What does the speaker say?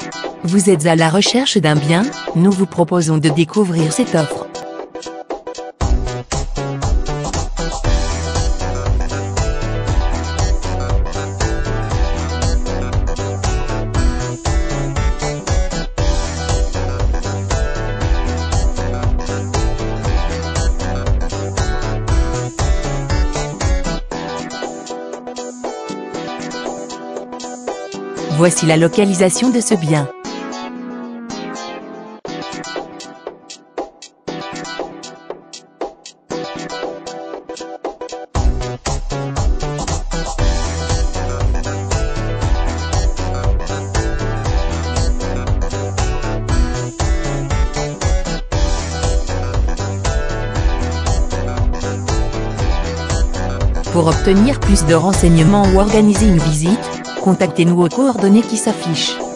Vous êtes à la recherche d'un bien? Nous vous proposons de découvrir cette offre. Voici la localisation de ce bien. Pour obtenir plus de renseignements ou organiser une visite, contactez-nous aux coordonnées qui s'affichent.